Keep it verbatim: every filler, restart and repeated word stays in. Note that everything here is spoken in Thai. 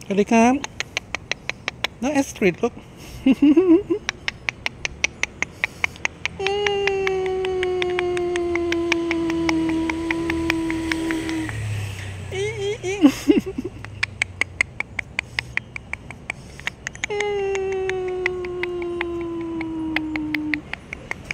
สวัสดีครับน้องแอสตริดลูกอีอีอี